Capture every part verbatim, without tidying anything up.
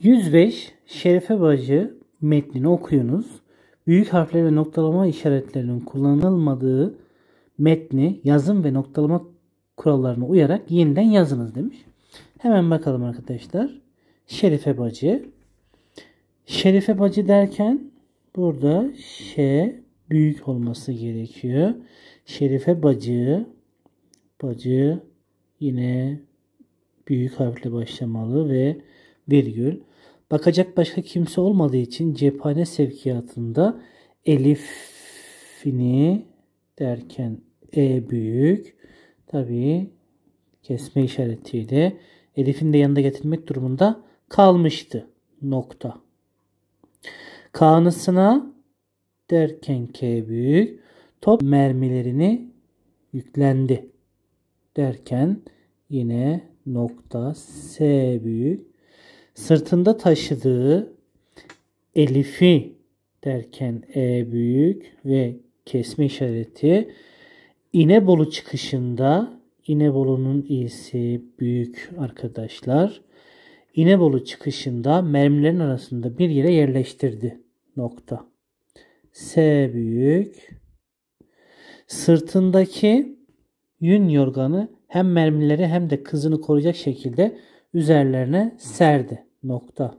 yüz beş Şerife Bacı metnini okuyunuz. Büyük harfler ve noktalama işaretlerinin kullanılmadığı metni yazım ve noktalama kurallarına uyarak yeniden yazınız demiş. Hemen bakalım arkadaşlar. Şerife Bacı. Şerife Bacı derken burada Ş büyük olması gerekiyor. Şerife Bacı. Bacı yine büyük harfle başlamalı ve virgül. Bakacak başka kimse olmadığı için cephane sevkiyatında elifini derken E büyük. Tabii kesme işaretiyle elifin de yanında getirmek durumunda kalmıştı. Nokta. K'nısına derken K büyük. Top mermilerini yüklendi derken yine nokta S büyük. Sırtında taşıdığı elifi derken E büyük ve kesme işareti. İnebolu çıkışında İnebolu'nun i'si büyük arkadaşlar. İnebolu çıkışında mermilerin arasında bir yere yerleştirdi. Nokta. S büyük. Sırtındaki yün yorganı hem mermileri hem de kızını koruyacak şekilde üzerlerine serdi. Nokta.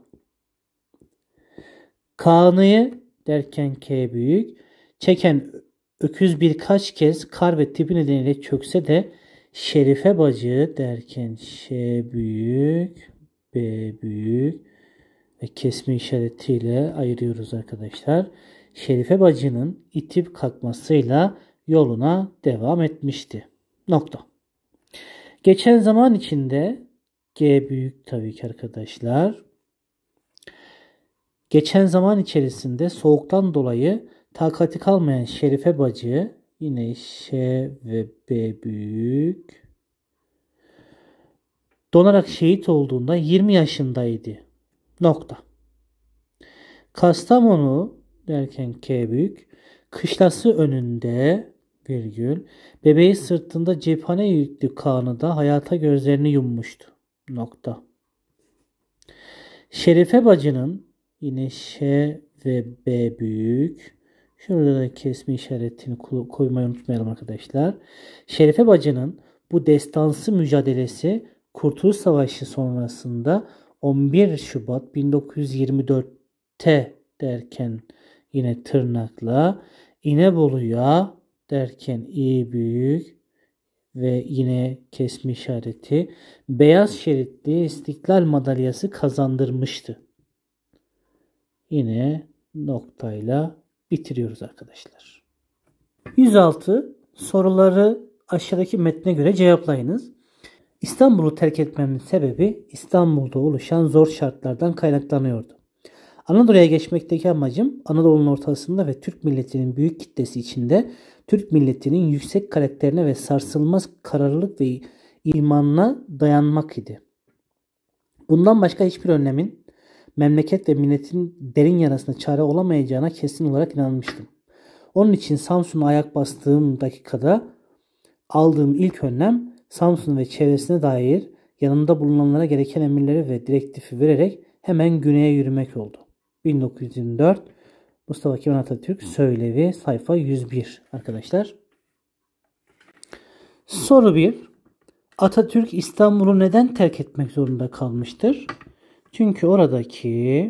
Kağnıyı derken K büyük. Çeken öküz birkaç kez kar ve tipi nedeniyle çökse de Şerife Bacı derken Ş büyük, B büyük ve kesme işaretiyle ayırıyoruz arkadaşlar. Şerife Bacı'nın itip kalkmasıyla yoluna devam etmişti. Nokta. Geçen zaman içinde G büyük tabii ki arkadaşlar. Geçen zaman içerisinde soğuktan dolayı takati kalmayan Şerife Bacı yine Ş ve B büyük donarak şehit olduğunda yirmi yaşındaydı. Nokta. Kastamonu derken K büyük kışlası önünde virgül bebeği sırtında cephane yüklü Kaan'ı da hayata gözlerini yummuştu. Nokta. Şerife Bacı'nın yine Ş ve B büyük. Şurada da kesme işaretini koymayı unutmayalım arkadaşlar. Şerife Bacı'nın bu destansı mücadelesi Kurtuluş Savaşı sonrasında on bir Şubat bin dokuz yüz yirmi dörtte derken yine tırnakla İnebolu'ya derken İ büyük ve yine kesme işareti beyaz şeritli İstiklal Madalyası kazandırmıştı. Yine noktayla bitiriyoruz arkadaşlar. yüz altı soruları aşağıdaki metne göre cevaplayınız. İstanbul'u terk etmemin sebebi İstanbul'da oluşan zor şartlardan kaynaklanıyordu. Anadolu'ya geçmekteki amacım Anadolu'nun ortasında ve Türk milletinin büyük kitlesi içinde Türk milletinin yüksek karakterine ve sarsılmaz kararlılık ve imanına dayanmak idi. Bundan başka hiçbir önlemin memleket ve milletin derin yarasına çare olamayacağına kesin olarak inanmıştım. Onun için Samsun'a ayak bastığım dakikada aldığım ilk önlem Samsun ve çevresine dair yanımda bulunanlara gereken emirleri ve direktifi vererek hemen güneye yürümek oldu. bin dokuz yüz yirmi dört Mustafa Kemal Atatürk Söylevi sayfa yüz bir arkadaşlar. Soru bir. Atatürk İstanbul'u neden terk etmek zorunda kalmıştır? Çünkü oradaki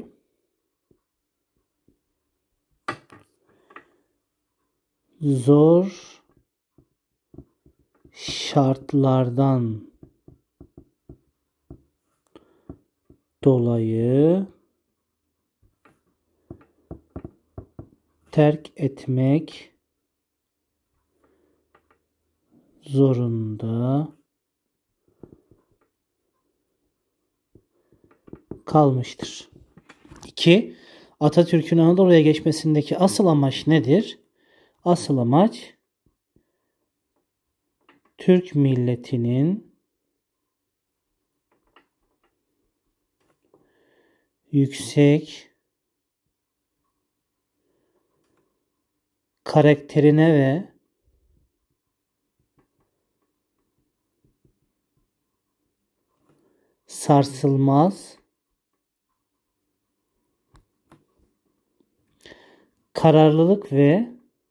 zor şartlardan dolayı terk etmek zorunda kalmıştır. iki. Atatürk'ün Anadolu'ya geçmesindeki asıl amaç nedir? Asıl amaç Türk milletinin yüksek karakterine ve sarsılmaz kararlılık ve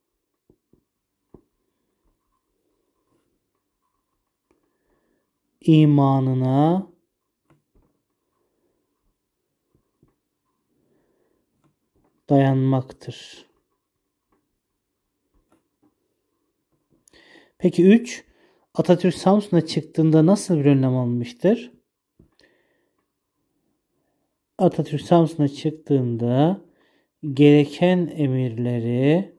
imanına dayanmaktır. Peki üç. Atatürk Samsun'a çıktığında nasıl bir önlem almıştır? Atatürk Samsun'a çıktığında gereken emirleri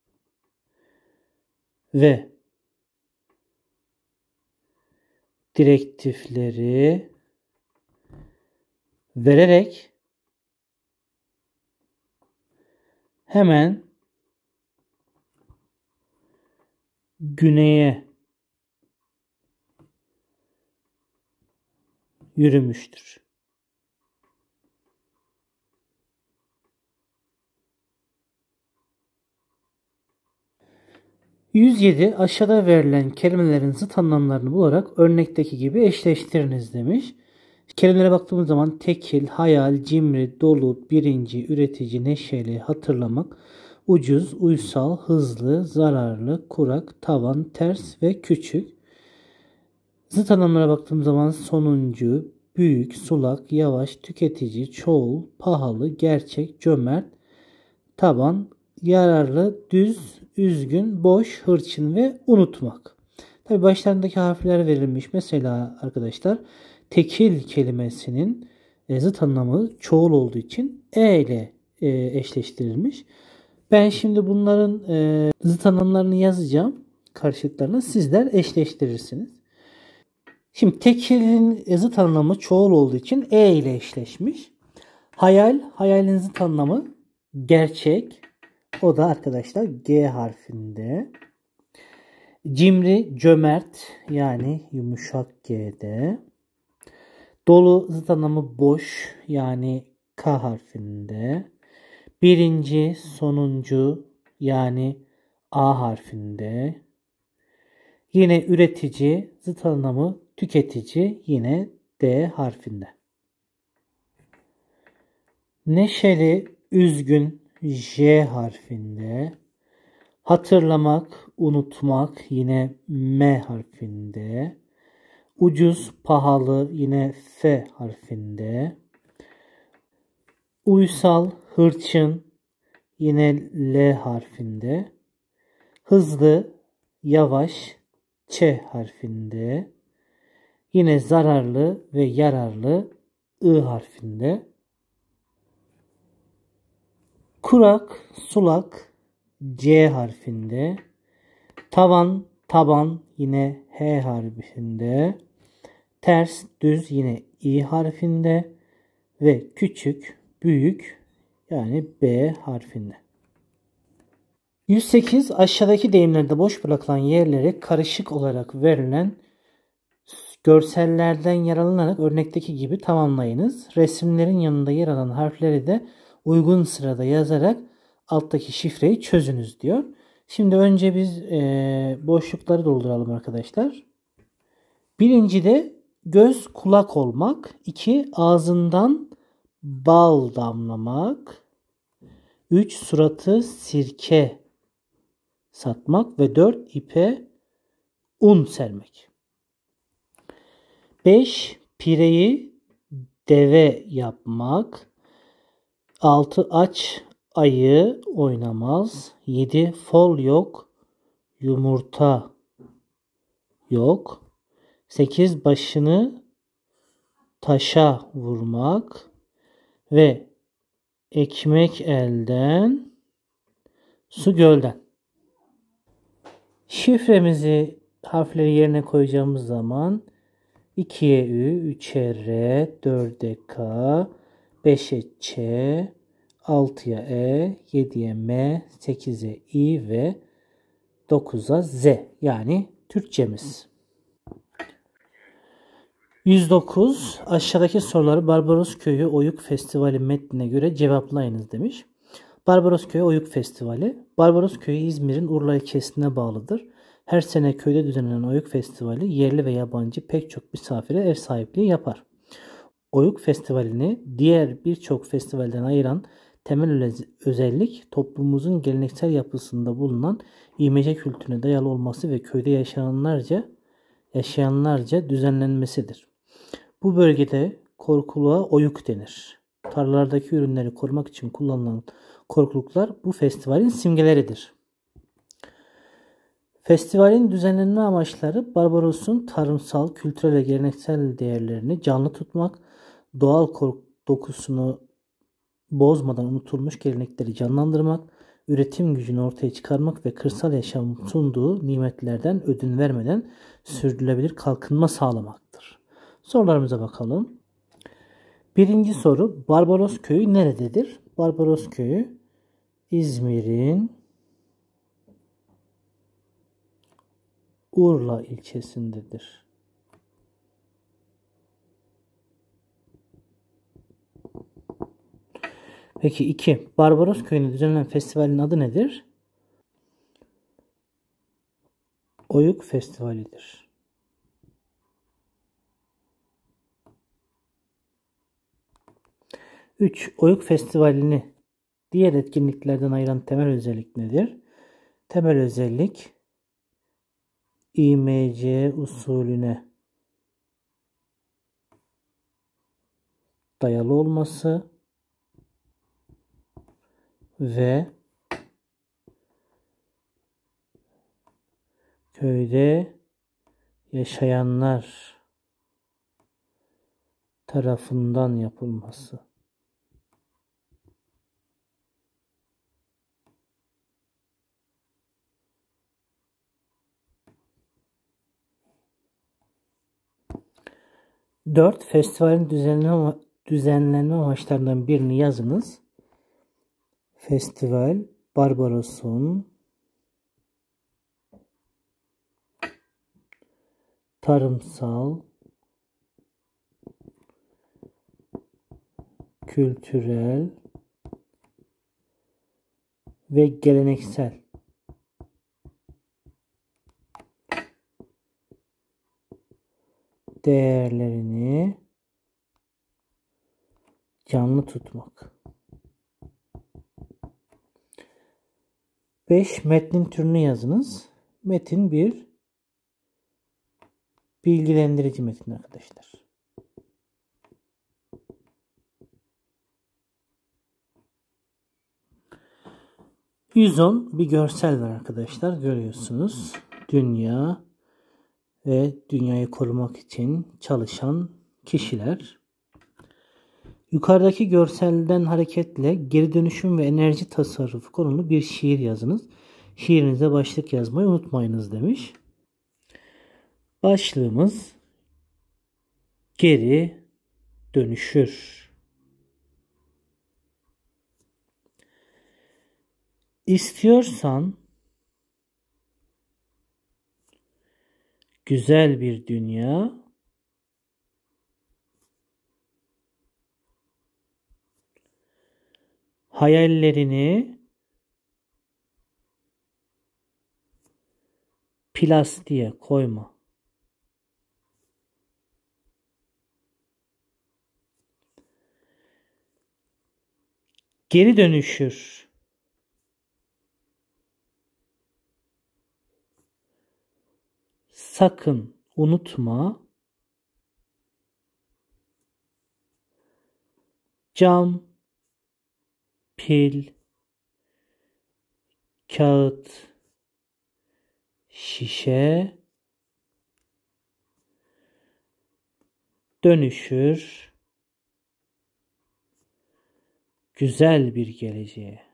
ve direktifleri vererek hemen güneye yürümüştür. yüz yedi. Aşağıda verilen kelimelerin zıt anlamlarını bularak örnekteki gibi eşleştiriniz demiş. Kelimelere baktığımız zaman tekil, hayal, cimri, dolu, birinci, üretici, neşeli, hatırlamak, ucuz, uysal, hızlı, zararlı, kurak, tavan, ters ve küçük. Zıt anlamlara baktığımız zaman sonuncu, büyük, sulak, yavaş, tüketici, çoğul, pahalı, gerçek, cömert, taban, yararlı, düz, üzgün, boş, hırçın ve unutmak. Tabi başlarındaki harfler verilmiş. Mesela arkadaşlar tekil kelimesinin zıt anlamı çoğul olduğu için e ile eşleştirilmiş. Ben şimdi bunların zıt anlamlarını yazacağım. Karşılıklarını sizler eşleştirirsiniz. Şimdi tekilin zıt anlamı çoğul olduğu için e ile eşleşmiş. Hayal, hayalin zıt anlamı gerçek. O da arkadaşlar G harfinde. Cimri, cömert yani yumuşak G'de. Dolu zıt anlamı boş yani K harfinde. Birinci, sonuncu yani A harfinde. Yine üretici zıt anlamı tüketici yine D harfinde. Neşeli, üzgün J harfinde. Hatırlamak, unutmak yine M harfinde. Ucuz, pahalı yine F harfinde. Uysal, hırçın yine L harfinde. Hızlı, yavaş Ç harfinde. Yine zararlı ve yararlı I harfinde. Kurak, sulak C harfinde. Tavan, taban yine H harfinde. Ters, düz yine İ harfinde. Ve küçük, büyük yani B harfinde. yüz sekiz. Aşağıdaki deyimlerde boş bırakılan yerlere karışık olarak verilen görsellerden yararlanarak örnekteki gibi tamamlayınız. Resimlerin yanında yer alan harfleri de uygun sırada yazarak alttaki şifreyi çözünüz diyor. Şimdi önce biz e, boşlukları dolduralım arkadaşlar. Birincide göz kulak olmak. iki ağzından bal damlamak. üç suratı sirke satmak ve dört ipe un sermek. beş pireyi deve yapmak. altı aç ayı oynamaz. yedi fol yok. Yumurta yok. sekiz başını taşa vurmak ve ekmek elden, su gölden. Şifremizi harfleri yerine koyacağımız zaman ikiye Ü, üçe R, dörde K, beşe Ç, altıya E, yediye M, sekize İ ve dokuza Z yani Türkçemiz. yüz dokuz. Aşağıdaki soruları Barbaros Köyü Oyuk Festivali metnine göre cevaplayınız demiş. Barbaros Köyü Oyuk Festivali. Barbaros Köyü İzmir'in Urla ilçesine bağlıdır. Her sene köyde düzenlenen Oyuk Festivali yerli ve yabancı pek çok misafire ev sahipliği yapar. Oyuk Festivali'ni diğer birçok festivalden ayıran Temel özellik toplumumuzun geleneksel yapısında bulunan imece kültürüne dayalı olması ve köyde yaşayanlarca yaşayanlarca düzenlenmesidir. Bu bölgede korkuluğa oyuk denir. Tarlalardaki ürünleri korumak için kullanılan korkuluklar bu festivalin simgeleridir. Festivalin düzenlenme amaçları Barbaros'un tarımsal, kültürel ve geleneksel değerlerini canlı tutmak, doğal dokusunu bozmadan unutulmuş gelenekleri canlandırmak, üretim gücünü ortaya çıkarmak ve kırsal yaşam sunduğu nimetlerden ödün vermeden sürdürülebilir kalkınma sağlamaktır. Sorularımıza bakalım. Birinci soru, Barbaros Köyü nerededir? Barbaros Köyü İzmir'in Urla ilçesindedir. Peki iki. Barbaros Köyü'nde düzenlenen festivalin adı nedir? Oyuk Festivali'dir. üç. Oyuk Festivali'ni diğer etkinliklerden ayıran temel özellik nedir? Temel özellik İ M C usulüne dayalı olması ve köyde yaşayanlar tarafından yapılması. dört. Festivalin düzenlenme, düzenlenme amaçlarından birini yazınız. Festival Barbaros'un tarımsal, kültürel ve geleneksel değerlerini canlı tutmak. beş. Metnin türünü yazınız. Metin bir bilgilendirici metin arkadaşlar. yüz on bir görsel var arkadaşlar. Görüyorsunuz. Dünya ve dünyayı korumak için çalışan kişiler. Yukarıdaki görselden hareketle geri dönüşüm ve enerji tasarrufu konulu bir şiir yazınız. Şiirinize başlık yazmayı unutmayınız demiş. Başlığımız geri dönüşür. İstiyorsan güzel bir dünya, hayallerini plastiğe koyma. Geri dönüşür. Sakın unutma. Cam, pil, kağıt, şişe dönüşür güzel bir geleceğe.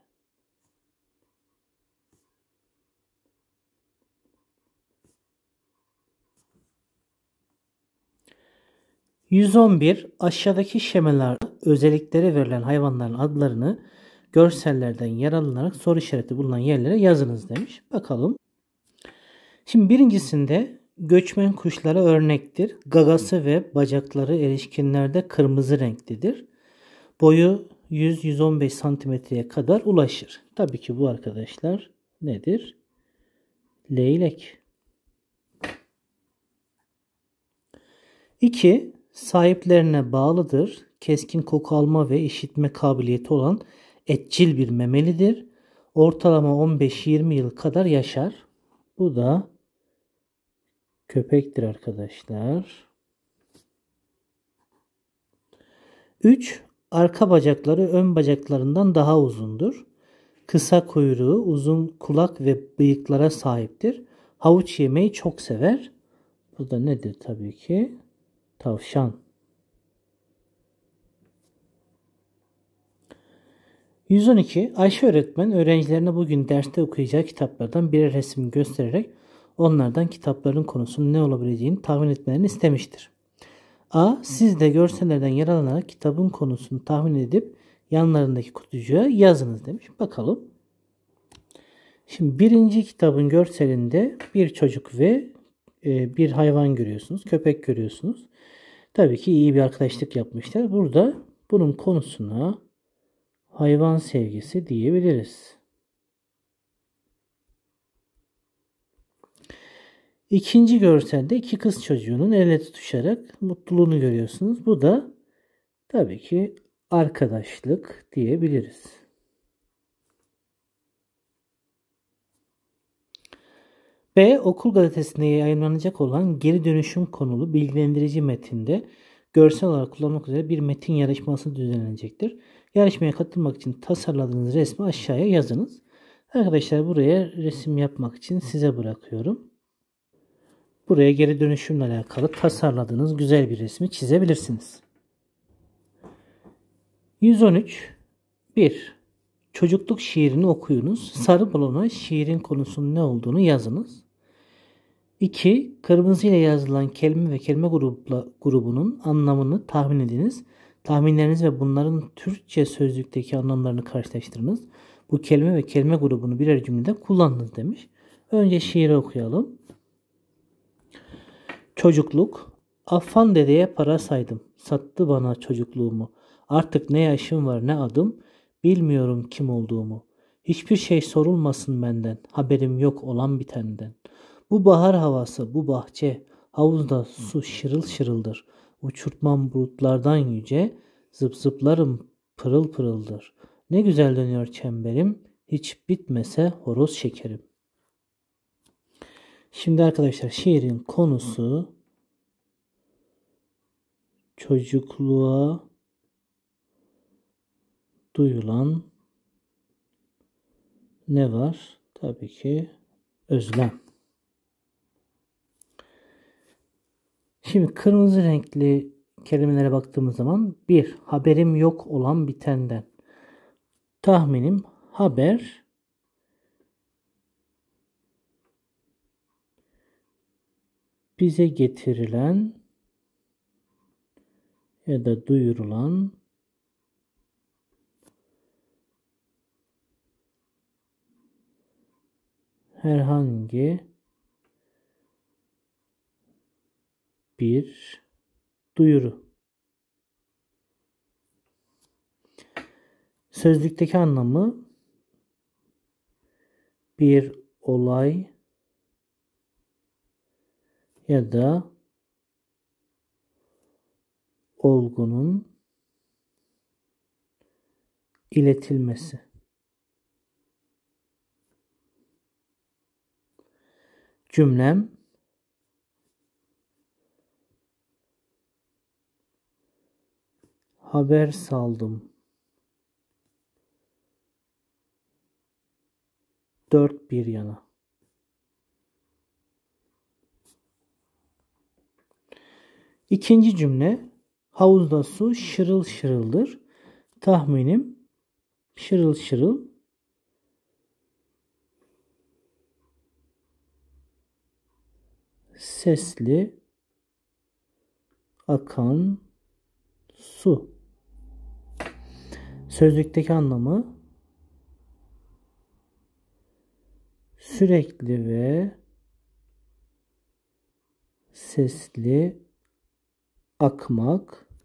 yüz on bir. Aşağıdaki şemalarda özellikleri verilen hayvanların adlarını görsellerden yer alınarak soru işareti bulunan yerlere yazınız demiş. Bakalım. Şimdi birincisinde göçmen kuşlara örnektir. Gagası ve bacakları erişkinlerde kırmızı renklidir. Boyu yüz yüz on beş santimetreye kadar ulaşır. Tabii ki bu arkadaşlar nedir? Leylek. iki. Sahiplerine bağlıdır. Keskin koku alma ve işitme kabiliyeti olan etçil bir memelidir. Ortalama on beş yirmi yıl kadar yaşar. Bu da köpektir arkadaşlar. üç. Arka bacakları ön bacaklarından daha uzundur. Kısa kuyruğu, uzun kulak ve bıyıklara sahiptir. Havuç yemeyi çok sever. Bu da nedir tabii ki? Tavşan. yüz on iki. Ayşe öğretmen öğrencilerine bugün derste okuyacağı kitaplardan birer resim göstererek onlardan kitapların konusunun ne olabileceğini tahmin etmelerini istemiştir. A. Siz de görsellerden yararlanarak kitabın konusunu tahmin edip yanlarındaki kutucuğa yazınız demiş. Bakalım. Şimdi birinci kitabın görselinde bir çocuk ve e, bir hayvan görüyorsunuz. Köpek görüyorsunuz. Tabii ki iyi bir arkadaşlık yapmışlar. Burada bunun konusuna hayvan sevgisi diyebiliriz. İkinci görselde iki kız çocuğunun el ele tutuşarak mutluluğunu görüyorsunuz. Bu da tabii ki arkadaşlık diyebiliriz. B. Okul gazetesinde yayınlanacak olan geri dönüşüm konulu bilgilendirici metinde görsel olarak kullanmak üzere bir metin yarışması düzenlenecektir. Yarışmaya katılmak için tasarladığınız resmi aşağıya yazınız. Arkadaşlar buraya resim yapmak için size bırakıyorum. Buraya geri dönüşümle alakalı tasarladığınız güzel bir resmi çizebilirsiniz. yüz on üç. bir. Çocukluk şiirini okuyunuz. Sarı balona şiirin konusunun ne olduğunu yazınız. iki. Kırmızı ile yazılan kelime ve kelime grupla, grubunun anlamını tahmin ediniz. Tahminleriniz ve bunların Türkçe sözlükteki anlamlarını karşılaştırınız. Bu kelime ve kelime grubunu birer cümlede kullanınız demiş. Önce şiiri okuyalım. Çocukluk. Affan dedeye para saydım. Sattı bana çocukluğumu. Artık ne yaşım var ne adım. Bilmiyorum kim olduğumu. Hiçbir şey sorulmasın benden. Haberim yok olan bitenden. Bu bahar havası, bu bahçe. Havuzda su şırıl şırıldır. Uçurtmam bulutlardan yüce. Zıp zıplarım pırıl pırıldır. Ne güzel dönüyor çemberim. Hiç bitmese horoz şekerim. Şimdi arkadaşlar şiirin konusu çocukluğa duyulan ne var? Tabii ki özlem. Şimdi kırmızı renkli kelimelere baktığımız zaman bir. Haberim yok olan bitenden. Tahminim haber bize getirilen ya da duyurulan herhangi bir duyuru. Sözlükteki anlamı bir olay ya da olgunun iletilmesi. Cümlem haber saldım. Dört bir yana. İkinci cümle havuzda su şırıl şırıldır. Tahminim şırıl şırıl sesli akan su. Sözlükteki anlamı sürekli ve sesli akmak.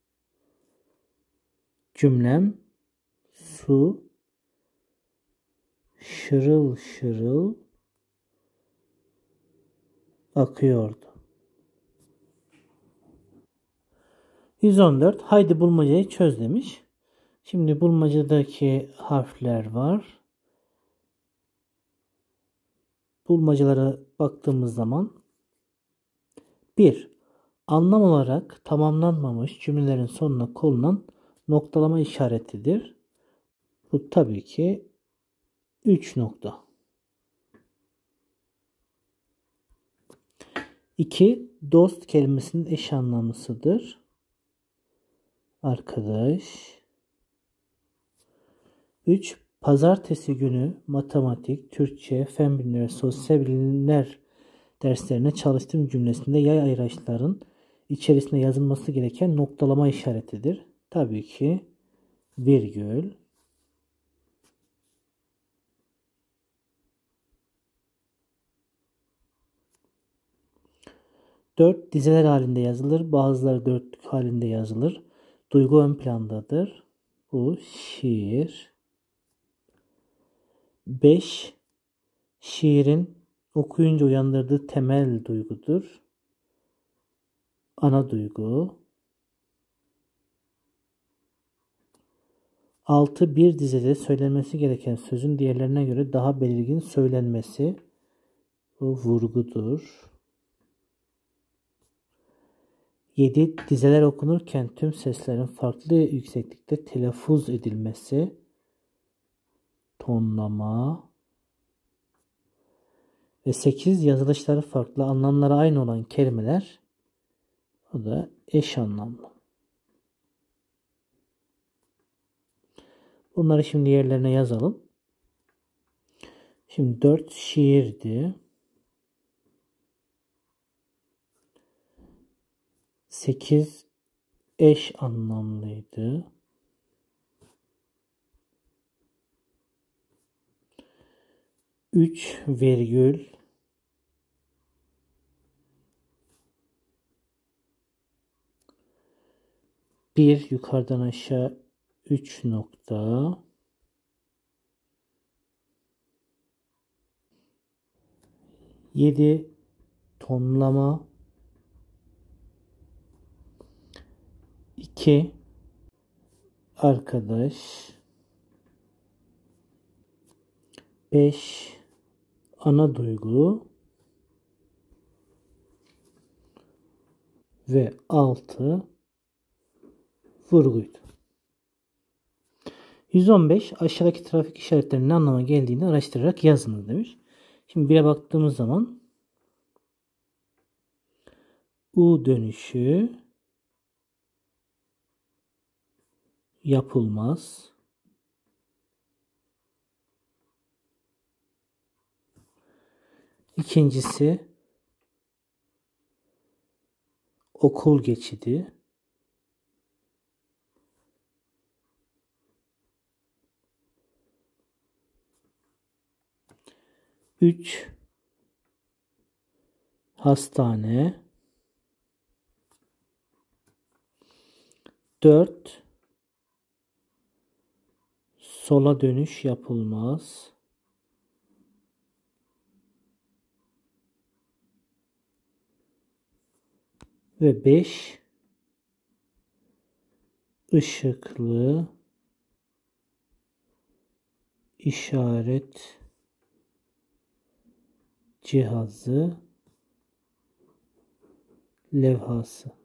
Cümlem su şırıl şırıl akıyordu. yüz on dört. Haydi bulmacayı çöz demiş. Şimdi bulmacadaki harfler var. Bulmacalara baktığımız zaman bir. Anlam olarak tamamlanmamış cümlelerin sonuna konulan noktalama işaretidir. Bu tabii ki üç nokta. iki. Dost kelimesinin eş anlamlısıdır. Arkadaş. üç. Pazartesi günü matematik, Türkçe, fen bilimleri, sosyal bilimler derslerine çalıştığım cümlesinde yay ayraçların içerisinde yazılması gereken noktalama işaretidir. Tabii ki virgül. dört. Dizeler halinde yazılır. Bazıları dörtlük halinde yazılır. Duygu ön plandadır. Bu şiir. beş. Şiirin okuyunca uyandırdığı temel duygudur. Ana duygu. altı. Bir dizede söylenmesi gereken sözün diğerlerine göre daha belirgin söylenmesi. Bu vurgudur. yedi. Dizeler okunurken tüm seslerin farklı yükseklikte telaffuz edilmesi. Tonlama. Ve sekiz. Yazılışları farklı, anlamları aynı olan kelimeler. O da eş anlamlı. Bunları şimdi yerlerine yazalım. Şimdi dört şiirdi. sekiz eş anlamlıydı. üç virgül bir yukarıdan aşağı üç nokta yedi tonlama iki arkadaş beş ana duygu ve altı vurguydu. yüz on beş aşağıdaki trafik işaretlerinin ne anlama geldiğini araştırarak yazınız demiş. Şimdi bire baktığımız zaman U dönüşü yapılmaz. İkincisi okul geçidi. üç hastane. dört sola dönüş yapılmaz. Ve beş ışıklı işaret cihazı levhası.